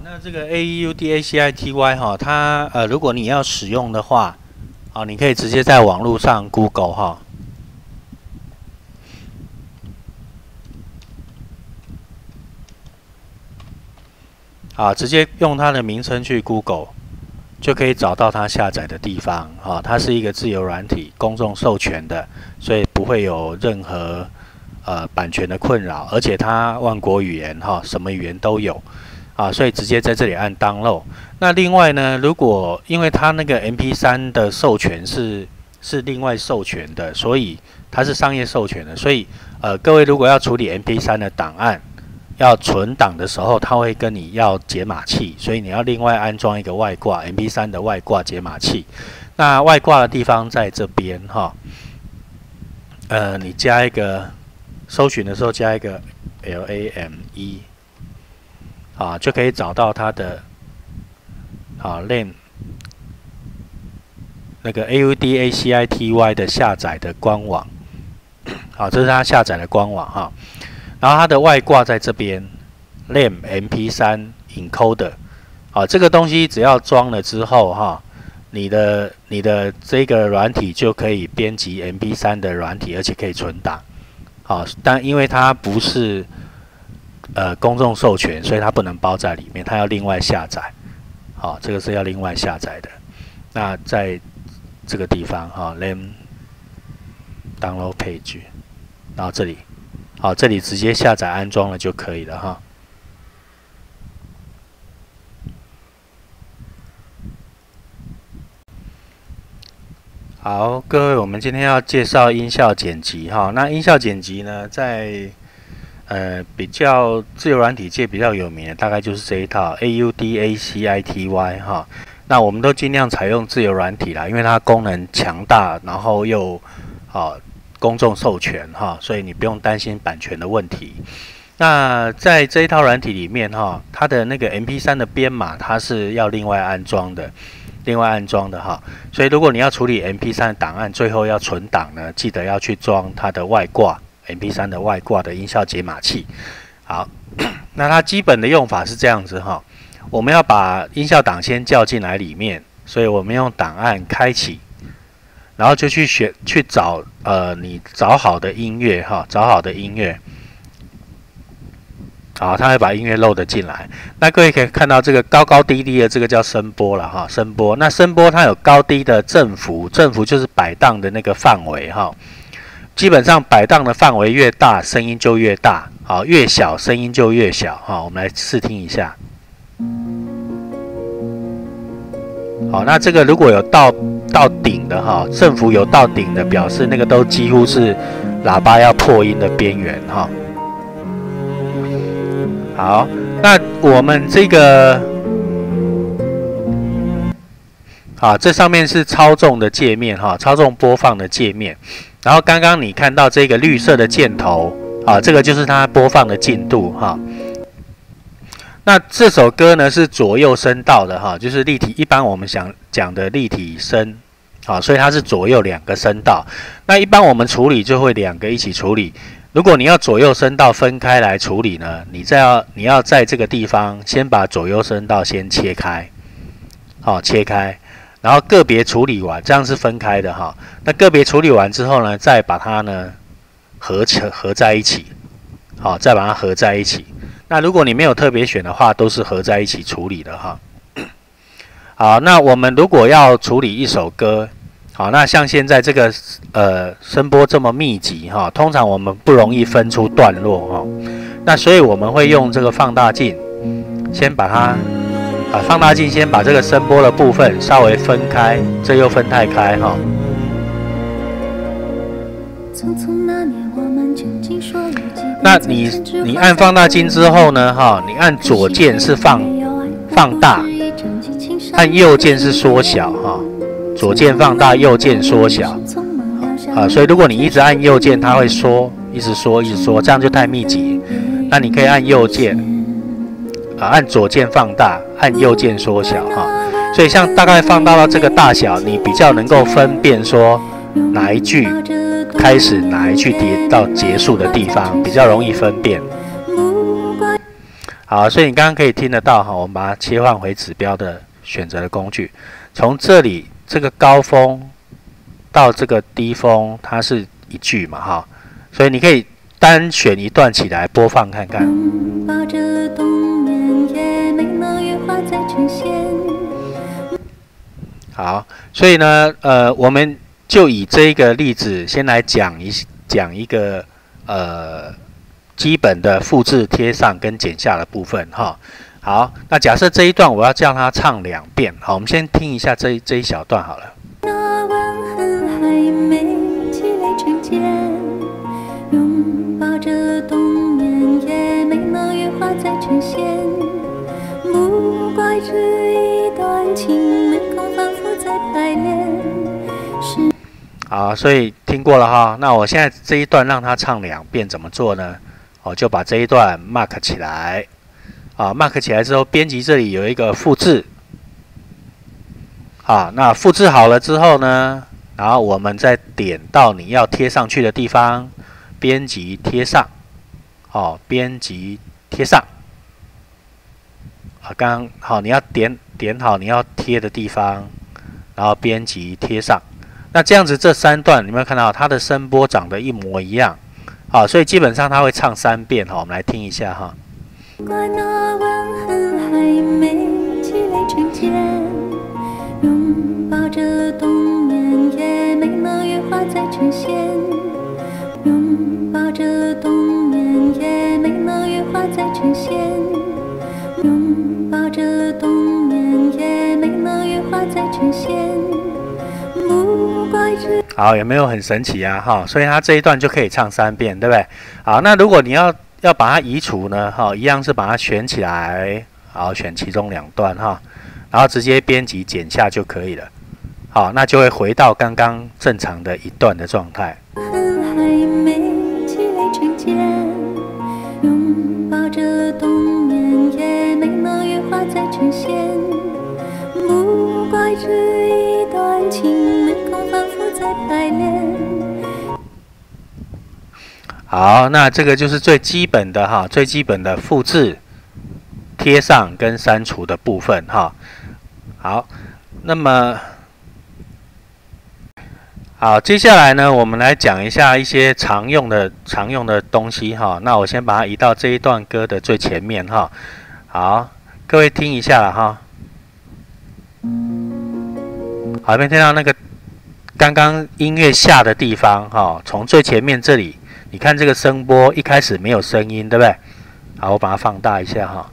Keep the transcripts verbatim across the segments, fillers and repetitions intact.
那这个 A U D A C I T Y 哈，它呃，如果你要使用的话，好，你可以直接在网络上 Google 哈，啊，直接用它的名称去 Google， 就可以找到它下载的地方。哈，它是一个自由软体，公众授权的，所以不会有任何呃版权的困扰，而且它万国语言哈，什么语言都有。 啊，所以直接在这里按 download。那另外呢，如果因为它那个 M P 三 的授权是是另外授权的，所以它是商业授权的，所以呃，各位如果要处理 M P 三 的档案，要存档的时候，它会跟你要解码器，所以你要另外安装一个外挂 M P 三 的外挂解码器。那外挂的地方在这边哈，呃，你加一个搜寻的时候加一个 L A M E。 啊，就可以找到它的啊 lame 那个 A U D A C I T Y 的下载的官网，好，这是它下载的官网哈。然后它的外挂在这边 lame M P 三 encoder， 好，这个东西只要装了之后哈，你的你的这个软体就可以编辑 M P 三 的软体，而且可以存档。好，但因为它不是 呃，公众授权，所以它不能包在里面，它要另外下载。好，这个是要另外下载的。那在这个地方哈 ，lame download page， 然后这里，好，这里直接下载安装了就可以了哈。好，各位，我们今天要介绍音效剪辑哈。那音效剪辑呢，在 呃，比较自由软体界比较有名的，大概就是这一套 A U D A C I T Y 哈。那我们都尽量采用自由软体啦，因为它功能强大，然后又啊公众授权哈，所以你不用担心版权的问题。那在这一套软体里面哈，它的那个 M P 三 的编码它是要另外安装的，另外安装的哈。所以如果你要处理 M P 三 的档案，最后要存档呢，记得要去装它的外挂 M P 三 的外挂的音效解码器。好，那它基本的用法是这样子哈，我们要把音效档先叫进来里面，所以我们用档案开启，然后就去选去找呃你找好的音乐哈，找好的音乐。 好，它会把音乐 load 进来。那各位可以看到这个高高低低的，这个叫声波了哈，声波。那声波它有高低的振幅，振幅就是摆荡的那个范围哈。基本上摆荡的范围越大，声音就越大；好，越小声音就越小哈。我们来试听一下。好，那这个如果有到到顶的哈，振幅有到顶的，表示那个都几乎是喇叭要破音的边缘哈。 好，那我们这个，好，这上面是操纵的界面哈，操纵播放的界面。然后刚刚你看到这个绿色的箭头，啊，这个就是它播放的进度哈。那这首歌呢是左右声道的哈，就是立体，一般我们想讲的立体声，好，所以它是左右两个声道。那一般我们处理就会两个一起处理。 如果你要左右声道分开来处理呢，你再要你要在这个地方先把左右声道先切开，好、哦、切开，然后个别处理完，这样是分开的哈、哦。那个别处理完之后呢，再把它呢合成合在一起，好、哦，再把它合在一起。那如果你没有特别选的话，都是合在一起处理的哈。好，那我们如果要处理一首歌。 好，那像现在这个呃声波这么密集哈，通常我们不容易分出段落哈。那所以我们会用这个放大镜，先把它啊放大镜先把这个声波的部分稍微分开，这又分太开哈。那你你按放大镜之后呢哈，你按左键是放放大，按右键是缩小哈。 左键放大，右键缩小，啊，所以如果你一直按右键，它会缩，一直缩，一直缩，这样就太密集。那你可以按右键，啊，按左键放大，按右键缩小，哈。所以像大概放大到这个大小，你比较能够分辨说哪一句开始，哪一句跌到结束的地方，比较容易分辨。 好，所以你刚刚可以听得到哈，我们把它切换回指标的选择的工具，从这里这个高峰到这个低峰，它是一句嘛哈，所以你可以单选一段起来播放看看。抱着冬眠也没能羽化再成仙。好，所以呢，呃，我们就以这一个例子先来讲一讲一个呃基本的复制、贴上跟剪下的部分哈。好，那假设这一段我要叫他唱两遍，好，我们先听一下这这一小段好了。那吻痕还没积累成茧，拥抱着冬眠也没能羽化再成仙，不怪这一段情没空反复再排练。好，所以听过了哈。那我现在这一段让他唱两遍，怎么做呢？我就把这一段 mark 起来。啊 ，mark 起来之后，编辑这里有一个复制。好，那复制好了之后呢，然后我们再点到你要贴上去的地方，编辑贴上。好，编辑贴上。啊，刚刚好，你要点点好你要贴的地方，然后编辑贴上。那这样子这三段，你有没有看到它的声波长得一模一样？好，所以基本上它会唱三遍哈，我们来听一下哈。怪那吻痕还没积累成茧，拥抱着冬眠也没能羽化再成仙，拥抱着冬眠也没能羽化再成仙，拥抱着冬眠也没能羽化再成仙。好，有没有很神奇啊？哈，所以它这一段就可以唱三遍，对不对？好，那如果你要要把它移除呢？哈，一样是把它选起来，好，选其中两段哈，然后直接编辑剪下就可以了。好，那就会回到刚刚正常的一段的状态。还没积累成茧，拥抱着冬眠也没能羽化再成仙，不怪这一段情没空反复再排练。好，那这个就是最基本的哈，最基本的复制、贴上跟删除的部分哈。好，那么好，接下来呢，我们来讲一下一些常用的常用的东西哈。那我先把它移到这一段歌的最前面哈。好，各位听一下了哈。好，有没有听到那个刚刚音乐下的地方哈？从最前面这里。你看这个声波一开始没有声音，对不对？好，我把它放大一下哈。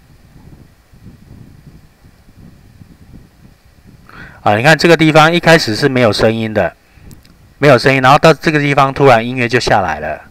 啊，你看这个地方一开始是没有声音的，没有声音，然后到这个地方突然音乐就下来了。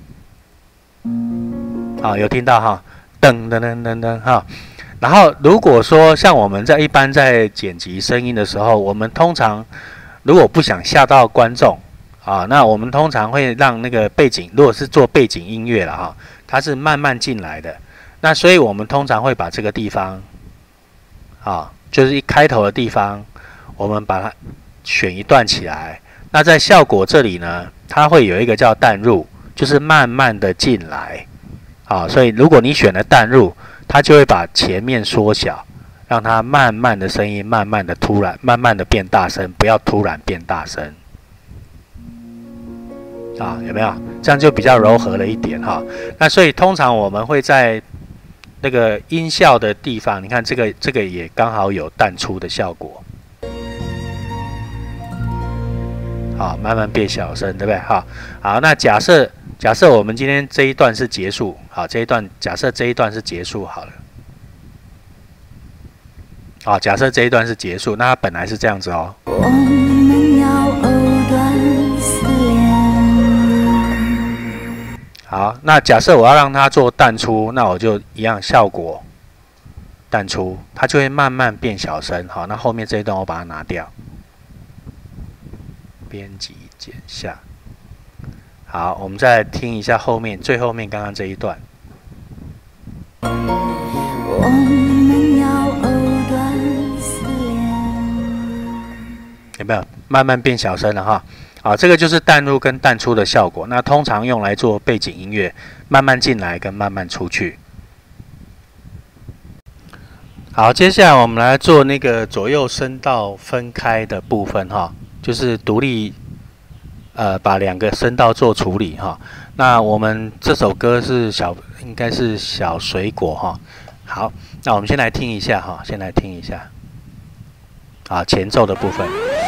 啊，有听到哈？噔噔噔噔噔哈。然后如果说像我们在一般在剪辑声音的时候，我们通常如果不想吓到观众。啊，那我们通常会让那个背景，如果是做背景音乐了哈，它是慢慢进来的。那所以我们通常会把这个地方，啊，就是一开头的地方，我们把它选一段起来。那在效果这里呢，它会有一个叫淡入，就是慢慢的进来。啊，所以如果你选了淡入，它就会把前面缩小，让它慢慢的声音慢慢的突然，慢慢的变大声，不要突然变大声。啊，有没有？这样就比较柔和了一点哈。那所以通常我们会在那个音效的地方，你看这个这个也刚好有淡出的效果。好，慢慢变小声，对不对？好，好，那假设假设我们今天这一段是结束，好，这一段假设这一段是结束好了。好，假设这一段是结束，那它本来是这样子哦。我们要藕断丝连。好，那假设我要让它做淡出，那我就一样效果淡出，它就会慢慢变小声。好，那后面这一段我把它拿掉，编辑剪下。好，我们再来听一下后面最后面刚刚这一段。我们要藕断丝连，有没有慢慢变小声了哈？好，这个就是淡入跟淡出的效果。那通常用来做背景音乐，慢慢进来跟慢慢出去。 好，接下来我们来做那个左右声道分开的部分哈，就是独立，呃，把两个声道做处理哈。那我们这首歌是小，应该是小水果哈。好，那我们先来听一下哈，先来听一下。啊，前奏的部分。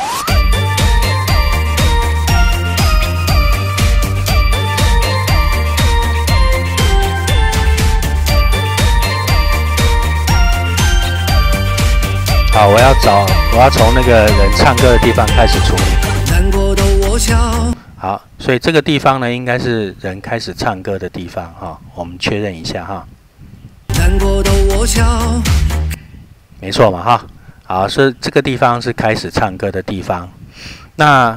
好，我要找，我要从那个人唱歌的地方开始处理。难过的我笑。好，所以这个地方呢，应该是人开始唱歌的地方哈，我们确认一下哈。难过的我笑。没错嘛哈。好，是这个地方是开始唱歌的地方。那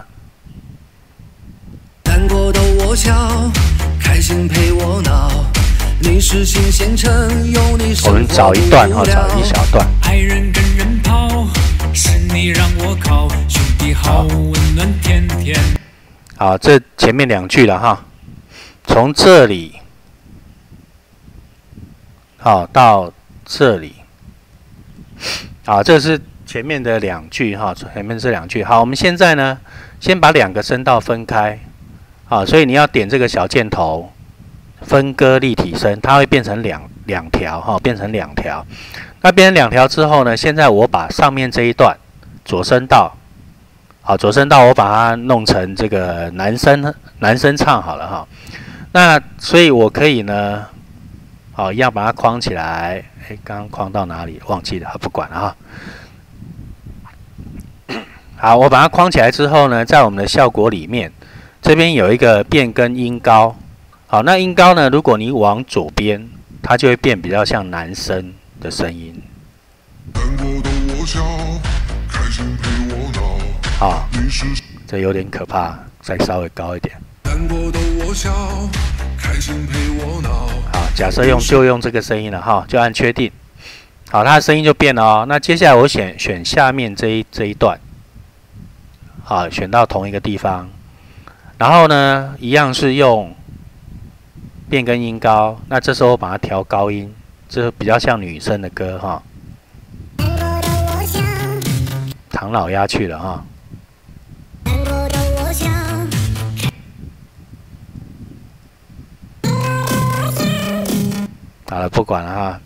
难过的我笑，开心陪我闹。你是新鲜城，有你生活不了。我们找一段哈，找一小段。爱人跟人跑，是你让我靠，兄弟好温暖甜甜。好，这前面两句了哈，从这里好到这里。好，这是前面的两句哈，前面这两句。好，我们现在呢，先把两个声道分开。好，所以你要点这个小箭头，分割立体声，它会变成两两条哈，变成两条。那变成两条之后呢，现在我把上面这一段左声道，好，左声道我把它弄成这个男生男生唱好了哈。那所以我可以呢，好，一样把它框起来。哎，刚刚框到哪里？忘记了，不管了哈。好，我把它框起来之后呢，在我们的效果里面，这边有一个变更音高。好，那音高呢，如果你往左边，它就会变比较像男生的声音。好，这有点可怕，再稍微高一点。好，假设用就用这个声音了哈，就按确定。好，它的声音就变了哦。那接下来我选选下面这一这一段，好，选到同一个地方，然后呢，一样是用变更音高。那这时候我把它调高音，这比较像女生的歌哈。唐老鸭去了哈。好了，不管了哈。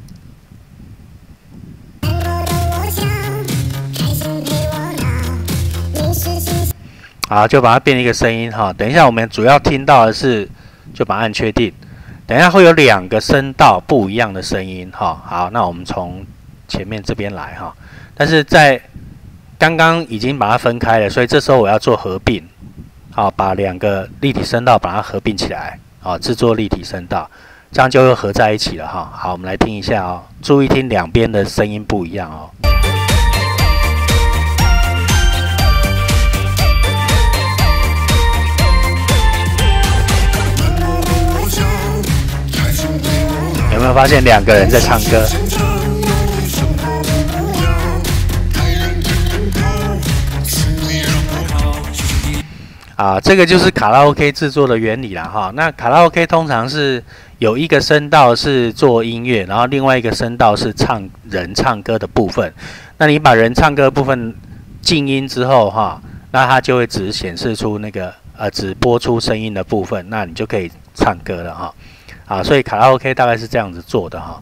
好，就把它变一个声音哈。等一下，我们主要听到的是，就把它按确定。等一下会有两个声道不一样的声音哈。好，那我们从前面这边来哈。但是在刚刚已经把它分开了，所以这时候我要做合并。好，把两个立体声道把它合并起来，好，制作立体声道。这样就又合在一起了哈。好，我们来听一下哦，注意听两边的声音不一样哦。有没有发现两个人在唱歌？啊，这个就是卡拉 OK 制作的原理啦哈。那卡拉 OK 通常是有一个声道是做音乐，然后另外一个声道是唱人唱歌的部分。那你把人唱歌的部分静音之后哈，那它就会只显示出那个呃只播出声音的部分，那你就可以唱歌了哈。啊，所以卡拉 OK 大概是这样子做的哈。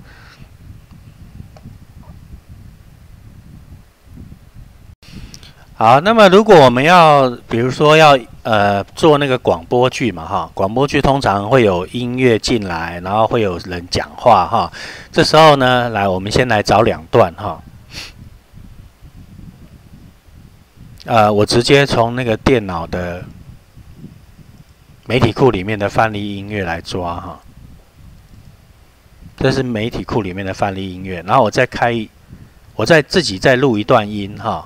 好，那么如果我们要，比如说要呃做那个广播剧嘛哈，广播剧通常会有音乐进来，然后会有人讲话哈。这时候呢，来我们先来找两段哈。呃，我直接从那个电脑的媒体库里面的范例音乐来抓哈。这是媒体库里面的范例音乐，然后我再开，我再自己再录一段音哈。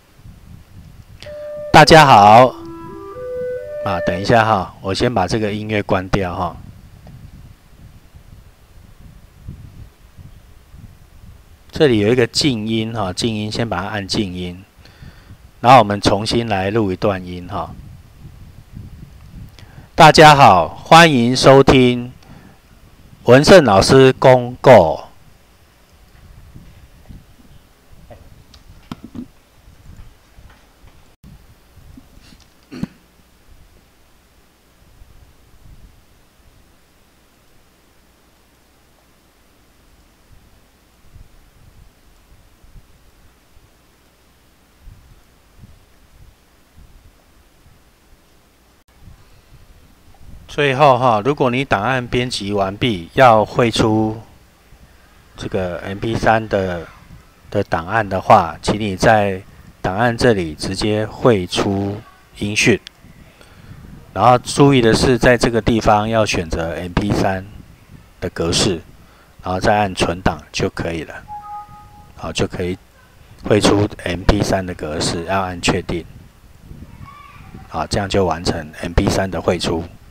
大家好，啊，等一下哈，我先把这个音乐关掉哈。这里有一个静音哈，静音先把它按静音，然后我们重新来录一段音哈。大家好，欢迎收听文胜老师公告。 最后哈，如果你档案编辑完毕，要汇出这个 M P 三 的的档案的话，请你在档案这里直接汇出音讯。然后注意的是，在这个地方要选择 M P 三 的格式，然后再按存档就可以了。好，就可以汇出 M P 三 的格式，要按确定。好，这样就完成 M P 三 的汇出。